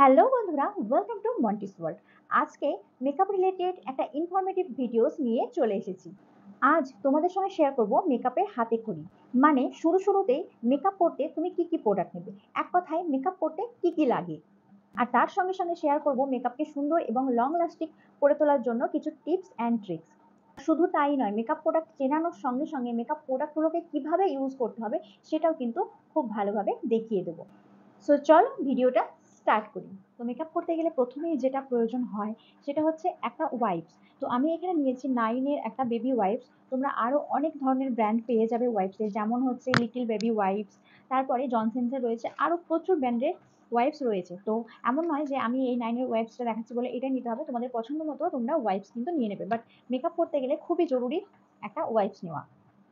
Hello বন্ধুরা, welcome to Monty's world. আজকে makeup related একটা ইনফরমেটিভ ভিডিওস নিয়ে চলে এসেছি। আজ তোমাদের সঙ্গে শেয়ার করব মেকআপের হাতে খড়ি, মানে শুরুতেই মেকআপ করতে তুমি কি কি প্রোডাক্ট নেবে, এক কথায় মেকআপ করতে কি কি লাগে। আর তার সঙ্গে সঙ্গে শেয়ার করব মেকআপকে সুন্দর এবং লং লাস্টিং করে তোলার জন্য কিছু টিপস অ্যান্ড ট্রিক্স। শুধু তাই নয়, মেকআপ প্রোডাক্ট চেনানোর সঙ্গে সঙ্গে মেকআপ প্রোডাক্টগুলোকে কিভাবে ইউজ করতে হবে সেটাও কিন্তু খুব ভালোভাবে দেখিয়ে দেবো। সো চলো ভিডিওটা স্টার্ট করি। তো মেকআপ করতে গেলে প্রথমেই যেটা প্রয়োজন হয় সেটা হচ্ছে একটা ওয়াইপস। তো আমি এখানে নিয়েছি নাইনের একটা বেবি ওয়াইপস। তোমরা আরও অনেক ধরনের ব্র্যান্ড পেয়ে যাবে ওয়াইপসের, যেমন হচ্ছে লিটল বেবি ওয়াইপস, তারপরে জনসেন্সের রয়েছে, আরও প্রচুর ব্র্যান্ডের ওয়াইপস রয়েছে। তো এমন নয় যে আমি এই নাইনের ওয়াইপসটা দেখাচ্ছি বলে এটা নিতে হবে, তোমাদের পছন্দ মতো তোমরা ওয়াইপস কিন্তু নিয়ে নেবে। বাট মেকআপ করতে গেলে খুবই জরুরি একটা ওয়াইপস নেওয়া।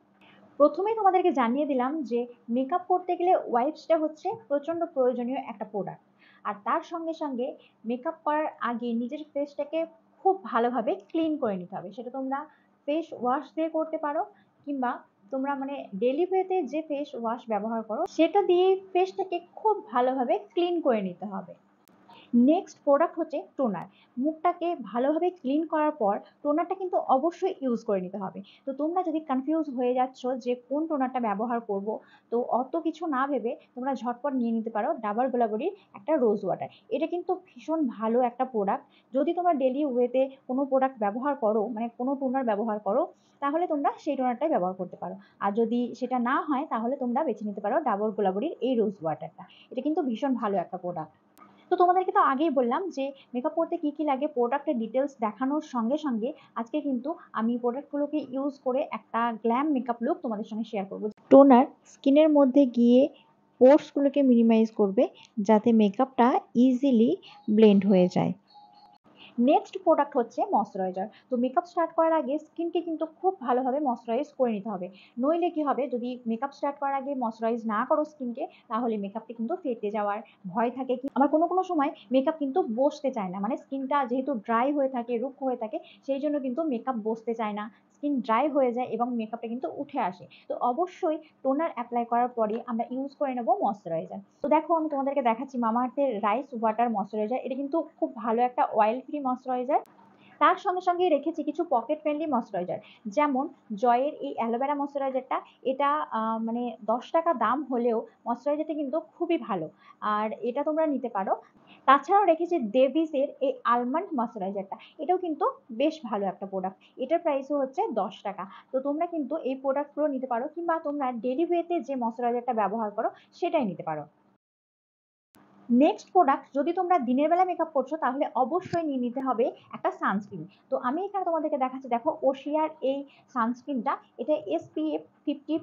প্রথমেই তোমাদেরকে জানিয়ে দিলাম যে মেকআপ করতে গেলে ওয়াইপসটা হচ্ছে প্রচণ্ড প্রয়োজনীয় একটা প্রোডাক্ট। আর তার সঙ্গে সঙ্গে মেকআপ করার আগে নিজের ফেসটাকে খুব ভালোভাবে ক্লিন করে নিতে হবে। সেটা তোমরা ফেস ওয়াশ দিয়ে করতে পারো, কিংবা তোমরা মানে ডেলি ওয়েতে যে ফেস ওয়াশ ব্যবহার করো সেটা দিয়ে ফেসটাকে খুব ভালোভাবে ক্লিন করে নিতে হবে। নেক্সট প্রোডাক্ট হচ্ছে টোনার। মুখটাকে ভালোভাবে ক্লিন করার পর টোনারটা কিন্তু অবশ্যই ইউজ করে নিতে হবে। তো তোমরা যদি কনফিউজ হয়ে যাচ্ছ যে কোন টোনারটা ব্যবহার করব, তো অত কিছু না ভেবে তোমরা ঝটপট নিয়ে নিতে পারো ডাবর গোলাবরির একটা রোজ ওয়াটার। এটা কিন্তু ভীষণ ভালো একটা প্রোডাক্ট। যদি তোমরা ডেলি ওয়েতে কোনো প্রোডাক্ট ব্যবহার করো, মানে কোনো টোনার ব্যবহার করো, তাহলে তোমরা সেই টোনারটাই ব্যবহার করতে পারো। আর যদি সেটা না হয় তাহলে তোমরা বেছে নিতে পারো ডাবর গোলাবরির এই রোজ ওয়াটারটা। এটা কিন্তু ভীষণ ভালো একটা প্রোডাক্ট। তো তোমাদেরকে তো আগেই বললাম যে মেকআপ করতে কি কি লাগে প্রোডাক্টের ডিটেলস দেখানোর সঙ্গে সঙ্গে আজকে কিন্তু আমি প্রোডাক্টগুলোকে ইউজ করে একটা গ্ল্যাম মেকআপ লুক তোমাদের সঙ্গে শেয়ার করবো। টোনার স্কিনের মধ্যে গিয়ে পোর্সগুলোকে মিনিমাইজ করবে, যাতে মেকআপটা ইজিলি ব্লেন্ড হয়ে যায়। নেক্সট প্রোডাক্ট হচ্ছে ময়শ্চারাইজার। তো মেকআপ স্টার্ট করার আগে স্কিনকে কিন্তু খুব ভালোভাবে ময়শ্চারাইজ করে নিতে হবে। নইলে কি হবে, যদি মেকআপ স্টার্ট করার আগে ময়শ্চারাইজ না করো স্কিনকে, তাহলে মেকআপটা কিন্তু ফেটে যাওয়ার ভয় থাকে। কি আমার কোনো সময় মেকআপ কিন্তু বসতে চায় না, মানে স্কিনটা যেহেতু ড্রাই হয়ে থাকে, রুক্ষ হয়ে থাকে, সেই জন্য কিন্তু মেকআপ বসতে চায় না, স্কিন ড্রাই হয়ে যায় এবং মেকআপটা কিন্তু উঠে আসে। তো অবশ্যই টোনার অ্যাপ্লাই করার পরে আমরা ইউজ করে নেব ময়শ্চারাইজার। তো দেখো আমি তোমাদেরকে দেখাচ্ছি মামা আর্থের রাইস ওয়াটার ময়শ্চারাইজার। এটা কিন্তু খুব ভালো একটা অয়েল ফ্রি ময়শ্চারাইজার। তার সঙ্গে সঙ্গে রেখেছি কিছু পকেট ফ্রেন্ডলি ময়শ্চারাইজার, যেমন জয়ের এই অ্যালোভেরা ময়শ্চারাইজারটা। এটা মানে 10 টাকা দাম হলেও ময়শ্চারাইজারটা কিন্তু খুবই ভালো, আর এটা তোমরা নিতে পারো। তাছাড়াও রেখেছি ডেভিসের এই আলমন্ড ময়শ্চারাইজারটা। এটাও কিন্তু বেশ ভালো একটা প্রোডাক্ট, এটার প্রাইসও হচ্ছে 10 টাকা। তো তোমরা কিন্তু এই প্রোডাক্টগুলো নিতে পারো, কিংবা তোমরা ডেলি ওয়েতে যে ময়শ্চারাইজারটা ব্যবহার করো সেটাই নিতে পারো। নেক্সট প্রোডাক্ট, যদি তোমরা দিনের বেলা মেকআপ করছো তাহলে অবশ্যই নিয়ে নিতে হবে একটা সানস্ক্রিন। তো আমি এখানে তোমাদেরকে দেখাচ্ছি, দেখো ওশিয়ার এই সানস্ক্রিনটা। এটা SPF 50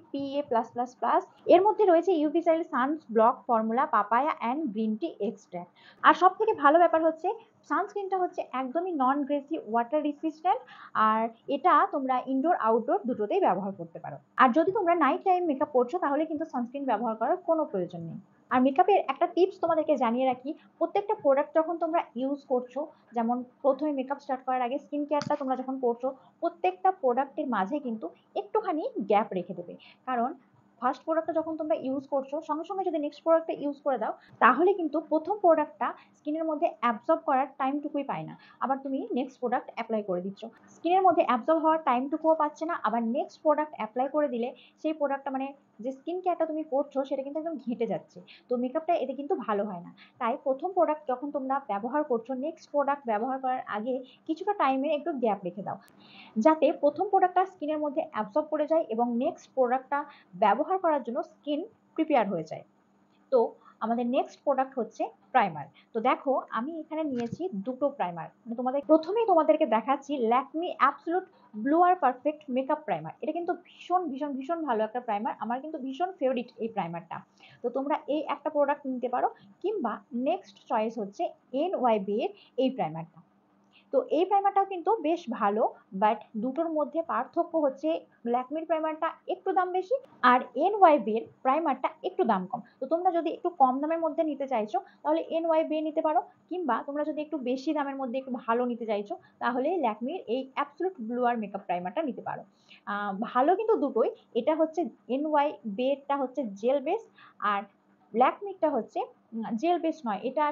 PA+++। এর মধ্যে রয়েছে ইউভিসাইল sun block formula, papaya and green tea extract. আর সব থেকে ভালো ব্যাপার হচ্ছে সানস্ক্রিনটা হচ্ছে একদমই নন গ্রেসি, ওয়াটার রেসিস্ট্যান্ট। আর এটা তোমরা ইনডোর আউটডোর দুটোতেই ব্যবহার করতে পারো। আর যদি তোমরা নাইট টাইম মেকআপ করছো তাহলে কিন্তু সানস্ক্রিন ব্যবহার করার কোনো প্রয়োজন নেই। আর মেকআপের একটা টিপস তোমাদেরকে জানিয়ে রাখি, প্রত্যেকটা প্রোডাক্ট যখন তোমরা ইউজ করছো, যেমন প্রথমে মেকআপ স্টার্ট করার আগে স্কিন কেয়ারটা তোমরা যখন করছো, প্রত্যেকটা প্রোডাক্টের মাঝে কিন্তু একটুখানি গ্যাপ রেখে দেবে। কারণ ফার্স্ট প্রোডাক্টটা যখন তোমরা ইউজ করছো, সঙ্গে সঙ্গে যদি নেক্সট প্রোডাক্টটা ইউজ করে দাও, তাহলে কিন্তু প্রথম প্রোডাক্টটা স্কিনের মধ্যে অ্যাবজর্ব করার টাইমটুকুই পায় না, আবার তুমি নেক্সট প্রোডাক্ট অ্যাপ্লাই করে দিচ্ছ, স্কিনের মধ্যে অ্যাবজর্ব হওয়ার টাইমটুকুও পাচ্ছে না, আবার নেক্সট প্রোডাক্ট অ্যাপ্লাই করে দিলে সেই প্রোডাক্টটা মানে যে স্কিন কেয়ারটা তুমি করছো সেটা কিন্তু একদম ঘেঁটে যাচ্ছে। তো মেকআপটা এতে কিন্তু ভালো হয় না। তাই প্রথম প্রোডাক্ট যখন তোমরা ব্যবহার করছো, নেক্সট প্রোডাক্ট ব্যবহার করার আগে কিছুটা টাইমে একটু গ্যাপ রেখে দাও, যাতে প্রথম প্রোডাক্টটা স্কিনের মধ্যে অ্যাবজর্ব করে যায় এবং নেক্সট প্রোডাক্টটা ব্যবহার করার জন্য স্কিন প্রিপেয়ার হয়ে যায়। তো আমাদের নেক্সট প্রোডাক্ট হচ্ছে প্রাইমার। তো দেখো আমি এখানে নিয়েছি দুটো প্রাইমার। মানে প্রথমেই তোমাদেরকে দেখাচ্ছি ল্যাকমি অ্যাবসোলুট ব্লু আর পারফেক্ট মেকআপ প্রাইমার। এটা কিন্তু ভীষণ ভীষণ ভীষণ ভালো একটা প্রাইমার, আমার কিন্তু ভীষণ ফেভারিট এই প্রাইমারটা। তো তোমরা এই একটা প্রোডাক্ট নিতে পারো, কিংবা নেক্সট চয়েস হচ্ছে NYB এর এই প্রাইমারটা। তো এই প্রাইমারটাও কিন্তু বেশ ভালো, বাট দুটোর মধ্যে পার্থক্য হচ্ছে ল্যাকমির প্রাইমারটা একটু দাম বেশি, আর NYB এর প্রাইমারটা একটু দাম কম। তো তোমরা যদি একটু কম দামের মধ্যে নিতে চাইছো তাহলে NYB নিতে পারো, কিংবা তোমরা যদি একটু বেশি দামের মধ্যে একটু ভালো নিতে চাইছো তাহলে ল্যাকমির এই অ্যাবসোলুট ব্লু আর মেকআপ প্রাইমারটা নিতে পারো। ভালো কিন্তু দুটোই। এটা হচ্ছে NYB এরটা হচ্ছে জেল বেস, আর ল্যাকমিরটা হচ্ছে জেল বেস নয়, এটা ঠিক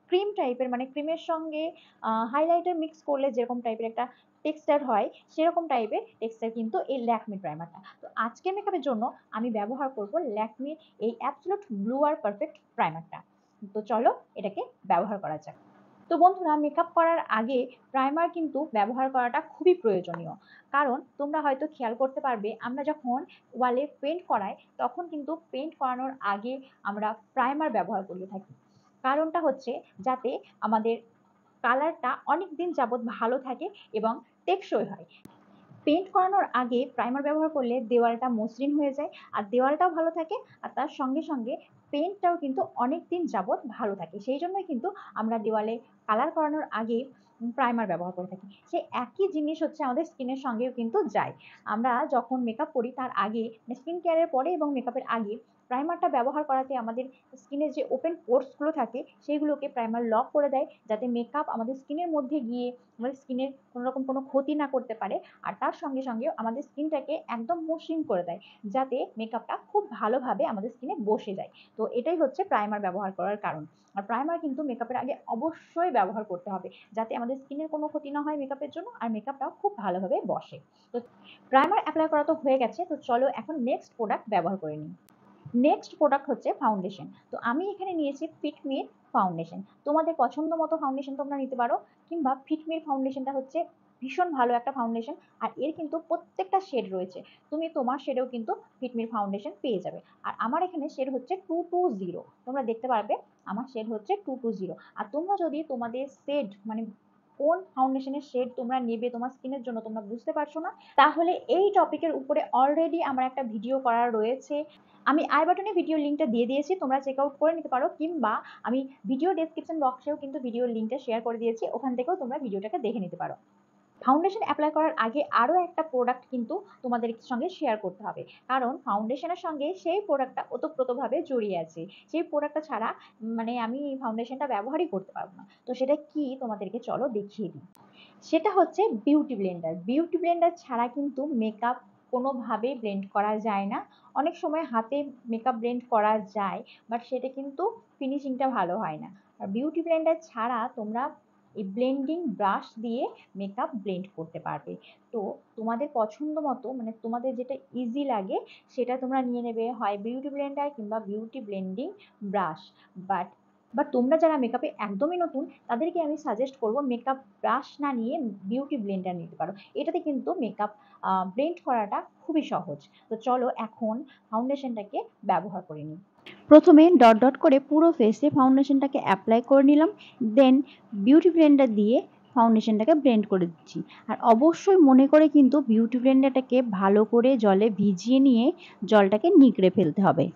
ক্রিম টাইপের, মানে ক্রিমের সঙ্গে হাইলাইটার মিক্স করলে যেরকম টাইপের একটা টেক্সচার হয়, সেরকম টাইপের টেক্সচার কিন্তু এই ল্যাকমি প্রাইমারটা। তো আজকে মেকআপের জন্য আমি ব্যবহার করব ল্যাকমির এই অ্যাবসলিউট ব্লু আর পারফেক্ট প্রাইমারটা। তো চলো এটাকে ব্যবহার করা যাক। তো বন্ধুরা, মেকআপ করার আগে প্রাইমার কিন্তু ব্যবহার করাটা খুবই প্রয়োজনীয়। কারণ তোমরা হয়তো খেয়াল করতে পারবে, আমরা যখন ওয়ালে পেইন্ট করাই তখন কিন্তু পেইন্ট করানোর আগে আমরা প্রাইমার ব্যবহার করে থাকি। কারণটা হচ্ছে যাতে আমাদের কালারটা অনেক দিন যাবত ভালো থাকে এবং টেকসই হয়। পেইন্ট করানোর আগে প্রাইমার ব্যবহার করলে দেওয়ালটা মসৃণ হয়ে যায়, আর দেওয়ালটাও ভালো থাকে, আর তার সঙ্গে সঙ্গে পেইন্টটাও কিন্তু অনেক দিন যাবত ভালো থাকে। সেই জন্যই কিন্তু আমরা দেওয়ালে কালার করানোর আগে প্রাইমার ব্যবহার করে থাকি। সেই একই জিনিস হচ্ছে আমাদের স্কিনের সঙ্গেও কিন্তু যায়। আমরা যখন মেকআপ করি তার আগে, স্কিন কেয়ারের পরে এবং মেকআপের আগে প্রাইমারটা ব্যবহার করাতে আমাদের স্কিনের যে ওপেন পোর্সগুলো থাকে সেইগুলোকে প্রাইমার লক করে দেয়, যাতে মেকআপ আমাদের স্কিনের মধ্যে গিয়ে আমাদের স্কিনের কোনো রকম কোনো ক্ষতি না করতে পারে। আর তার সঙ্গে সঙ্গে আমাদের স্কিনটাকে একদম মসৃণ করে দেয়, যাতে মেকআপটা খুব ভালোভাবে আমাদের স্কিনে বসে যায়। তো এটাই হচ্ছে প্রাইমার ব্যবহার করার কারণ। আর প্রাইমার কিন্তু মেকআপের আগে অবশ্যই ব্যবহার করতে হবে, যাতে আমাদের স্কিনের কোনো ক্ষতি না হয় মেকআপের জন্য, আর মেকআপটাও খুব ভালোভাবে বসে। তো প্রাইমার অ্যাপ্লাই করা তো হয়ে গেছে, তো চলো এখন নেক্সট প্রোডাক্ট ব্যবহার করে নিই। নেক্সট প্রোডাক্ট হচ্ছে ফাউন্ডেশন। তো আমি এখানে নিয়েছি ফিটমির ফাউন্ডেশন। তোমাদের পছন্দ মতো ফাউন্ডেশন তোমরা নিতে পারো, কিংবা ফিটমির ফাউন্ডেশনটা হচ্ছে ভীষণ ভালো একটা ফাউন্ডেশন, আর এর কিন্তু প্রত্যেকটা শেড রয়েছে। তুমি তোমার শেডেও কিন্তু ফিটমির ফাউন্ডেশন পেয়ে যাবে। আর আমার এখানে শেড হচ্ছে 220, তোমরা দেখতে পারবে আমার শেড হচ্ছে 220। আর তোমরা যদি তোমাদের শেড, মানে কোন ফাউন্ডেশনের শেড তোমরা নেবে তোমার স্কিনের জন্য তোমরা বুঝতে পারছো না, তাহলে এই টপিকের উপরে অলরেডি আমার একটা ভিডিও করা রয়েছে। আমি আই বাটনে ভিডিও লিঙ্কটা দিয়ে দিয়েছি, তোমরা চেক আউট করে নিতে পারো, কিংবা আমি ভিডিও ডেসক্রিপশন বক্সেও কিন্তু ভিডিও লিঙ্কটা শেয়ার করে দিয়েছি, ওখান থেকেও তোমরা ভিডিওটাকে দেখে নিতে পারো। ফাউন্ডেশন অ্যাপ্লাই করার আগে আরও একটা প্রোডাক্ট কিন্তু তোমাদের সঙ্গে শেয়ার করতে হবে, কারণ ফাউন্ডেশনের সঙ্গে সেই প্রোডাক্টটা ওতপ্রোতভাবে জড়িয়ে আছে। সেই প্রোডাক্টটা ছাড়া মানে আমি ফাউন্ডেশনটা ব্যবহারই করতে পারবো না। তো সেটা কি তোমাদেরকে চলো দেখিয়ে দিই। সেটা হচ্ছে বিউটি ব্লেন্ডার। বিউটি ব্লেন্ডার ছাড়া কিন্তু মেকআপ কোনোভাবেই ব্লেন্ড করা যায় না। অনেক সময় হাতে মেকআপ ব্লেন্ড করা যায়, বাট সেটা কিন্তু ফিনিশিংটা ভালো হয় না। আর বিউটি ব্লেন্ডার ছাড়া তোমরা এই ব্লেন্ডিং ব্রাশ দিয়ে মেকআপ ব্লেন্ড করতে পারবে। তো তোমাদের পছন্দ মতো, মানে তোমাদের যেটা ইজি লাগে সেটা তোমরা নিয়ে নেবে, হয় বিউটি ব্লেন্ডার কিংবা বিউটি ব্লেন্ডিং ব্রাশ। বাট তোমরা যারা মেকআপে একদমই নতুন তাদেরকে আমি সাজেস্ট করবো মেকআপ ব্রাশ না নিয়ে বিউটি ব্লেন্ডার নিতে পারো। এটাতে কিন্তু মেকআপ ব্লেন্ড করাটা খুবই সহজ। তো চলো এখন ফাউন্ডেশনটাকে ব্যবহার করে নিই। প্রথমে ডট ডট করে পুরো ফেসে ফাউন্ডেশনটাকে অ্যাপ্লাই করে নিলাম, দেন বিউটি ব্লেন্ডার দিয়ে ফাউন্ডেশনটাকে ব্লেন্ড করে দিচ্ছি। আর অবশ্যই মনে করে কিন্তু বিউটি ব্লেন্ডারটাকে ভালো করে জলে ভিজিয়ে নিয়ে জলটাকে নিগড়ে ফেলতে হবে।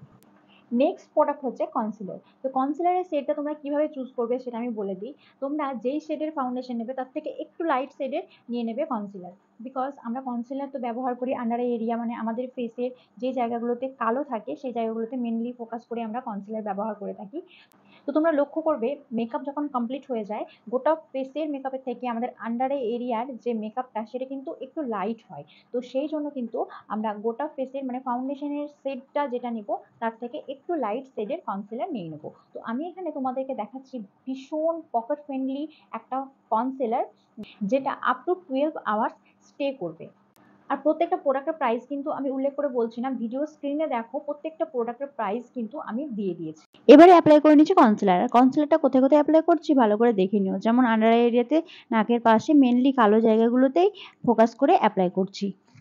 নেক্সট প্রোডাক্ট হচ্ছে কনসিলার। তো কনসিলারের শেডটা তোমরা কিভাবে চুজ করবে সেটা আমি বলে দিই। তোমরা যেই শেডের ফাউন্ডেশন নেবে তার থেকে একটু লাইট শেডের নিয়ে নেবে কনসিলার। বিকজ আমরা কনসিলার তো ব্যবহার করি আন্ডার আই এরিয়া, মানে আমাদের ফেসের যে জায়গাগুলোতে কালো থাকে সেই জায়গাগুলোতে মেনলি ফোকাস করে আমরা কনসিলার ব্যবহার করে থাকি। তো তোমরা লক্ষ্য করবে মেকআপ যখন কমপ্লিট হয়ে যায়, গোটা ফেসের মেকআপের থেকে আমাদের আন্ডার আই এরিয়ার যে মেকআপটা সেটা কিন্তু একটু লাইট হয়। তো সেই জন্য কিন্তু আমরা গোটা ফেসের, মানে ফাউন্ডেশনের শেডটা যেটা নিব তার থেকে একটু লাইট শেডের কনসিলার নিয়ে নেব। তো আমি এখানে তোমাদেরকে দেখাচ্ছি ভীষণ পকেট ফ্রেন্ডলি একটা কনসিলার, যেটা আপ টু 12 আওয়ার্স স্টে করবে। আর প্রত্যেকটা প্রোডাক্টের প্রাইস কিন্তু আমি উল্লেখ করে বলছি না, ভিডিও স্ক্রিনে দেখো প্রত্যেকটা প্রোডাক্টের প্রাইস কিন্তু আমি দিয়ে দিয়েছি। এবারে অ্যাপ্লাই করে নিচ্ছি কনসিলার। আর কনসিলারটা কোথায় কোথায় অ্যাপ্লাই করছি ভালো করে দেখে নিও। যেমন আন্ডার আই এরিয়াতে, নাকের পাশে, মেনলি কালো জায়গাগুলোতেই ফোকাস করে অ্যাপ্লাই করছি।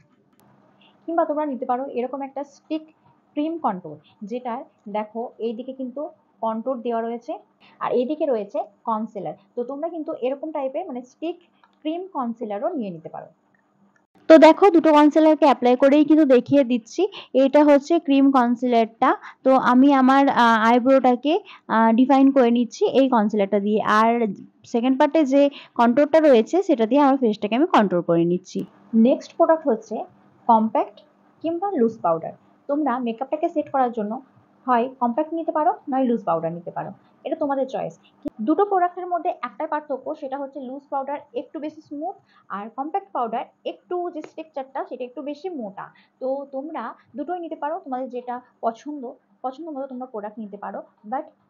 কিংবা তোমরা নিতে পারো এরকম একটা স্টিক ক্রিম কন্ট্রোল, যেটার দেখো এইদিকে কিন্তু কন্ট্রোল দেওয়া রয়েছে আর এইদিকে রয়েছে কনসিলার। তো তোমরা কিন্তু এরকম টাইপের মানে স্টিক ক্রিম কনসিলারও নিয়ে নিতে পারো। তো দেখো দুটো কনসিলারকে অ্যাপ্লাই করেই কিন্তু দেখিয়ে দিচ্ছি। এটা হচ্ছে ক্রিম কনসিলারটা। তো আমি আমার আইব্রোটাকে ডিফাইন করে নিচ্ছি এই কনসিলারটা দিয়ে, আর সেকেন্ড পার্টে যে কন্ট্রোলটা রয়েছে সেটা দিয়ে আমার ফেসটাকে আমি কন্ট্রোল করে নিচ্ছি। নেক্সট প্রোডাক্ট হচ্ছে কম্প্যাক্ট কিংবা লুজ পাউডার। তোমরা মেকআপটাকে সেট করার জন্য হয় কম্প্যাক্ট নিতে পারো, নয় লুজ পাউডার নিতে পারো, এটা তোমাদের চয়েস। দুটো প্রোডাক্টের মধ্যে একটাই পার্থক্য, সেটা হচ্ছে লুজ পাউডার একটু বেশি স্মুথ, আর কম্প্যাক্ট পাউডার একটু যে স্ট্রাকচারটা সেটা একটু বেশি মোটা। তো তোমরা দুটোই নিতে পারো, তোমাদের যেটা পছন্দ মতো তোমরা প্রোডাক্ট নিতে পারো। বাট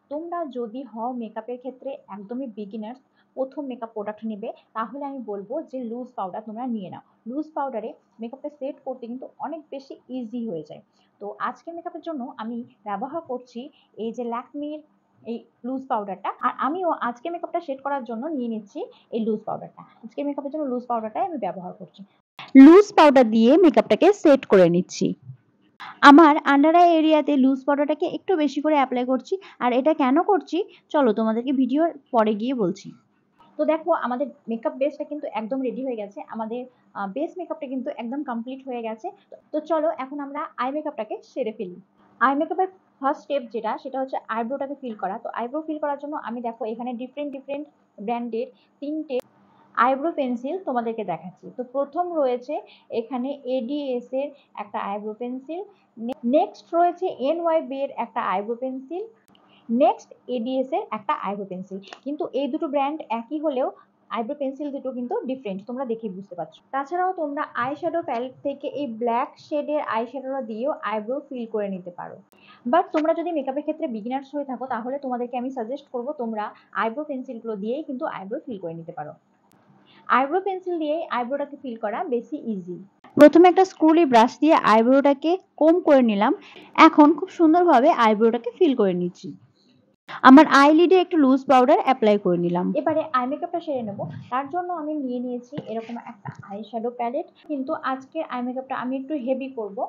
তোমরা যদি হও মেকআপের ক্ষেত্রে একদমই বিগিনার্স, প্রথম মেকআপ প্রোডাক্ট নেবে, তাহলে আমি বলবো যে লুজ পাউডার তোমরা নিয়ে নাও। লুজ পাউডারে মেকআপটা সেট করতে কিন্তু অনেক বেশি ইজি হয়ে যায়। তো আজকের মেকআপের জন্য আমি ব্যবহার করছি এই যে ল্যাকমির এই লুজ পাউডারটা। আর আমিও আজকে মেকআপটা সেট করার জন্য নিয়ে নিচ্ছি এই লুজ পাউডারটা। আজকে মেকআপের জন্য লুজ পাউডারটাই আমি ব্যবহার করছি। লুজ পাউডার দিয়ে মেকআপটাকে সেট করে নিচ্ছি। আমার আন্ডার আই এরিয়াতে লুজ পাউডারটাকে একটু বেশি করে অ্যাপ্লাই করছি। আর এটা কেন করছি চলো তোমাদেরকে ভিডিওর পরে গিয়ে বলছি। তো দেখো আমাদের মেকআপ বেসটা কিন্তু একদম রেডি হয়ে গেছে। আমাদের বেস মেকআপটা কিন্তু একদম কমপ্লিট হয়ে গেছে। তো চলো এখন আমরা আই মেকআপটাকে সেরে ফেলি। আই মেকআপের ফার্স্ট স্টেপ যেটা, সেটা হচ্ছে আইব্রোটাকে ফিল করা। তো আইব্রো ফিল করার জন্য আমি দেখো এখানে ডিফারেন্ট ব্র্যান্ডের 3টে আইব্রো পেন্সিল তোমাদেরকে দেখাচ্ছি। তো প্রথম রয়েছে এখানে এডিএস এর একটা আইব্রো পেন্সিল, নেক্সট রয়েছে এনওয়াইবি এর একটা আইব্রো পেন্সিল, নেক্সট এডিএস এর একটা আইব্রো পেন্সিল। কিন্তু এই দুটো ব্র্যান্ড একই হলেও আইব্রো পেন্সিল দুটো কিন্তু ডিফারেন্ট, তোমরা দেখেই বুঝতে পারছো। তাছাড়াও তোমরা আই শ্যাডো প্যালেট থেকে এই ব্ল্যাক শেডের আই শ্যাডোটা দিয়েও আইব্রো ফিল করে নিতে পারো। বাট তোমরা যদি মেকআপের ক্ষেত্রে বিগিনার্স হয়ে থাকো, তাহলে তোমাদেরকে আমি সাজেস্ট করবো তোমরা আইব্রো পেন্সিলগুলো দিয়েই কিন্তু আইব্রো ফিল করে নিতে পারো। আইব্রো পেন্সিল দিয়ে আইব্রোটাকে ফিল করা বেশি ইজি। প্রথমে একটা স্ক্রুলি ব্রাশ দিয়ে আইব্রোটাকে কোম করে নিলাম। এখন খুব সুন্দরভাবে আইব্রোটাকে ফিল করে নিচ্ছি। আমার আইলিডে একটু লুজ পাউডার অ্যাপ্লাই করে নিলাম। এবারে আই মেকআপটা সেরে নেব। তার জন্য আমি নিয়ে নিয়েছি এরকম একটা আই শ্যাডো প্যালেট। কিন্তু আজকে আই মেকআপটা আমি একটু হেভি করব।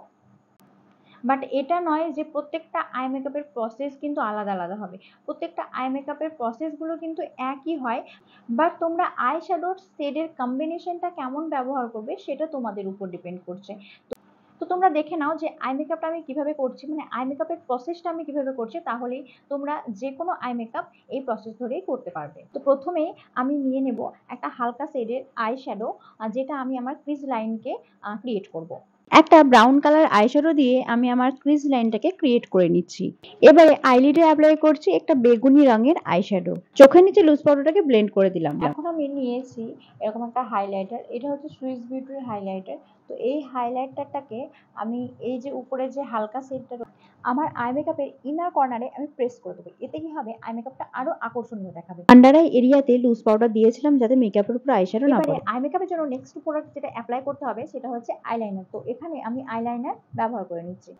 বাট এটা নয় যে প্রত্যেকটা আই মেকআপের প্রসেস কিন্তু আলাদা আলাদা হবে। প্রত্যেকটা আই মেকআপের প্রসেসগুলো কিন্তু একই হয়। বাট তোমরা আই শ্যাডোর শেডের কম্বিনেশনটা কেমন ব্যবহার করবে সেটা তোমাদের উপর ডিপেন্ড করছে। তো তোমরা দেখে নাও যে আই মেকআপটা আমি কিভাবে করছি, মানে আই মেকআপের প্রসেসটা আমি কিভাবে করছি, তাহলেই তোমরা যে কোনো আই মেকআপ এই প্রসেস ধরেই করতে পারবে। তো প্রথমেই আমি নিয়ে নেব একটা হালকা শেডের আই শ্যাডো, যেটা আমি আমার ক্রিজ লাইনকে ক্রিয়েট করব। একটা ব্রাউন কালার আইশ্যাডো দিয়ে আমি আমার ক্রিজ লাইনটাকে ক্রিয়েট করে নিচ্ছি। এবারে আইলিডে অ্যাপ্লাই করছি একটা বেগুনি রঙের আইশ্যাডো। চোখের নিচে লুজ পাউডারটাকে ব্লেন্ড করে দিলাম। এখন আমি নিয়েছি এরকম একটা হাইলাইটার। এটা হচ্ছে সুইস বিউটির হাইলাইটার। তো এই হাইলাইটারটাকে আমি এই যে উপরে যে হালকা শেডটা আমার আই মেকআপের ইনার কর্নারে আমি প্রেস করে দেবো। এতে কি হবে, আই মেকআপটা আরো আকর্ষণীয় দেখাবে। আন্ডার আই এরিয়াতে লুজ পাউডার দিয়েছিলাম যাতে মেকআপের উপর আইশ্যাডো না পড়ে। আই মেকআপের জন্য নেক্সট প্রোডাক্ট যেটা অ্যাপ্লাই করতে হবে সেটা হচ্ছে আইলাইনার। তো এখানে আমি আইলাইনার ব্যবহার করে নিচ্ছি।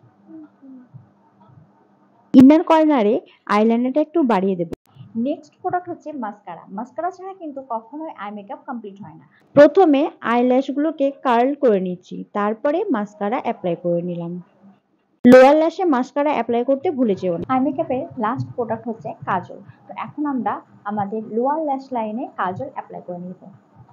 ইনার কর্নারে আইলাইনারটা একটু বাড়িয়ে দেব। নেক্সট প্রোডাক্ট হচ্ছে মাস্কারা। মাস্কারা ছাড়া কিন্তু কখনোই আই মেকআপ কমপ্লিট হয় না। প্রথমে আইল্যাশগুলোকে কার্ল করে নিচ্ছি, তারপরে মাস্কারা অ্যাপ্লাই করে নিলাম। লোয়ার ল্যাশে মাস্কারা অ্যাপ্লাই করতে ভুলে যেও না। আই মেকআপের লাস্ট প্রোডাক্ট হচ্ছে কাজল। তো এখন আমরা আমাদের লোয়ার ল্যাশ লাইনে কাজল অ্যাপ্লাই করে নিব।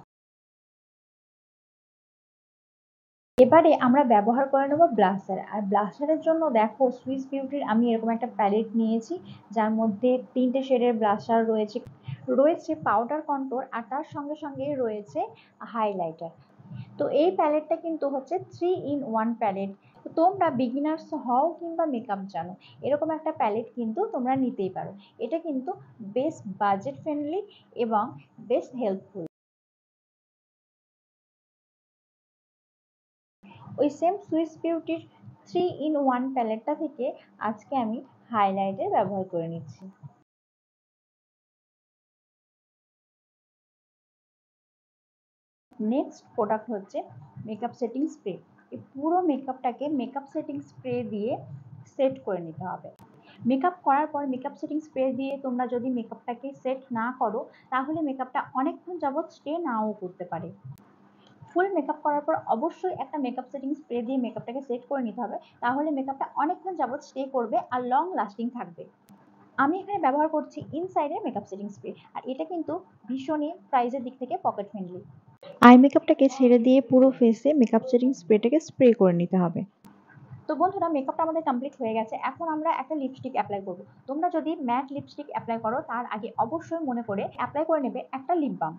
এবারে আমরা ব্যবহার করে নেব ব্লাশার। আর ব্লাশারের জন্য দেখো সুইস বিউটির আমি এরকম একটা প্যালেট নিয়েছি, যার মধ্যে 3টে শেডের ব্লাশার রয়েছে পাউডার কন্ট্রোল, আর তার সঙ্গে সঙ্গে রয়েছে হাইলাইটার। তো এই প্যালেটটা কিন্তু হচ্ছে 3-in-1 প্যালেট। তোমরা বিগিনার্স হও কিংবা মেকআপ জানো, এরকম একটা প্যালেট কিন্তু তোমরা নিতেই পারো। এটা কিন্তু বেশ বাজেট ফ্রেন্ডলি এবং বেশ হেল্পফুল। ওই সেম সুইস বিউটির 3-in-1 প্যালেটটা থেকে আজকে আমি হাইলাইটার ব্যবহার করে নিচ্ছি। নেক্সট প্রোডাক্ট হচ্ছে মেকআপ সেটিং স্প্রে। এই পুরো মেকআপটাকে মেকআপ সেটিং স্প্রে দিয়ে সেট করে নিতে হবে। মেকআপ করার পর মেকআপ সেটিং স্প্রে দিয়ে তোমরা যদি মেকআপটাকে সেট না করো, তাহলে মেকআপটা অনেকক্ষণ যাবৎ স্টে নাও করতে পারে। ফুল মেকআপ করার পর অবশ্যই একটা মেকআপ সেটিং স্প্রে দিয়ে মেকআপটাকে সেট করে নিতে হবে, তাহলে মেকআপটা অনেকক্ষণ যাবৎ স্টে করবে আর লং লাস্টিং থাকবে। আমি এখানে ব্যবহার করছি ইনসাইডের মেকআপ সেটিং স্প্রে, আর এটা কিন্তু ভীষণই প্রাইসের দিক থেকে পকেট ফ্রেন্ডলি। আই মেকআপটাকে ছেড়ে দিয়ে পুরো ফেসে মেকআপ সেটিং স্প্রেটাকে স্প্রে করে নিতে হবে। তো বন্ধুরা, মেকআপটা আমাদের কমপ্লিট হয়ে গেছে। এখন আমরা একটা লিপস্টিক অ্যাপ্লাই করব। তোমরা যদি ম্যাট লিপস্টিক অ্যাপ্লাই করো, তার আগে অবশ্যই মনে করে অ্যাপ্লাই করে নেবে একটা lip balm.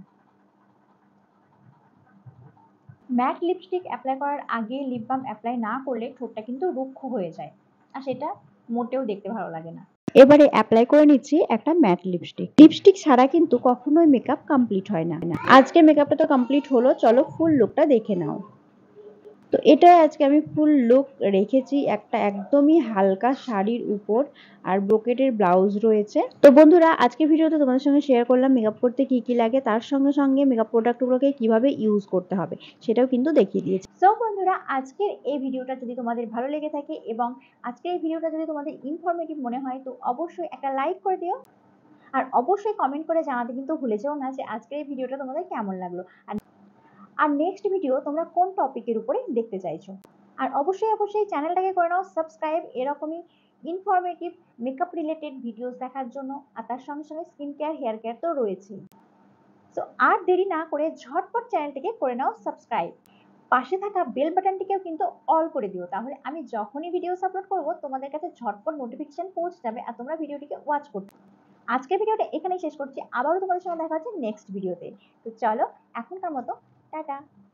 Mat lipstick apply করার আগে লিপ বাম অ্যাপ্লাই না করলে ঠোঁটটা কিন্তু রুক্ষ হয়ে যায়, আর সেটা মোটেও দেখতে ভালো লাগে না। এবারে অ্যাপ্লাই করে নিচ্ছি একটা ম্যাট লিপস্টিক। লিপস্টিক ছাড়া কিন্তু কখনোই মেকআপ কমপ্লিট হয় না। আজকের মেকআপটা তো কমপ্লিট হলো, চলো ফুল লুকটা দেখে নাও। তো এটাই আজকে আমি ফুল লুক রেখেছি একটা একদমই হালকা শাড়ির উপর, আর ব্রোকেটের ব্লাউজ রয়েছে। তো বন্ধুরা, আজকে ভিডিওতে তোমাদের সঙ্গে শেয়ার করলাম মেকআপ করতে কি কি লাগে, তার সঙ্গে সঙ্গে মেকআপ প্রোডাক্টগুলোকে কিভাবে ইউজ করতে হবে সেটাও কিন্তু দেখিয়ে দিয়েছি। সো বন্ধুরা, আজকের এই ভিডিওটা যদি তোমাদের ভালো লেগে থাকে এবং আজকের এই ভিডিওটা যদি তোমাদের ইনফরমেটিভ মনে হয়, তো অবশ্যই একটা লাইক করে দিও। আর অবশ্যই কমেন্ট করে জানাতে কিন্তু ভুলে যেও না যে আজকের এই ভিডিওটা তোমাদের কেমন লাগলো, আর নেক্সট ভিডিও তোমরা কোন টপিকের উপরে দেখতে চাইছো। আর অবশ্যই চ্যানেলটাকে করে নাও সাবস্ক্রাইব, এরকমই ইনফরমেটিভ মেকআপ রিলেটেড ভিডিওস দেখার জন্য। আর তার সঙ্গে সঙ্গে স্কিন কেয়ার, হেয়ার কেয়ার তো রয়েছেই। তো আর দেরি না করে ঝটপট চ্যানেলটিকে করে নাও সাবস্ক্রাইব, পাশে থাকা বেল বাটনটিকেও কিন্তু অল করে দিও, তাহলে আমি যখনই ভিডিওস আপলোড করবো তোমাদের কাছে ঝটপট নোটিফিকেশন পৌঁছে যাবে আর তোমরা ভিডিওটিকে ওয়াচ করতে। আজকের ভিডিওটা এখানেই শেষ করছি, আবারও তোমাদের সঙ্গে দেখা হচ্ছে নেক্সট ভিডিওতে। তো চলো, এখনকার মতো টাটা।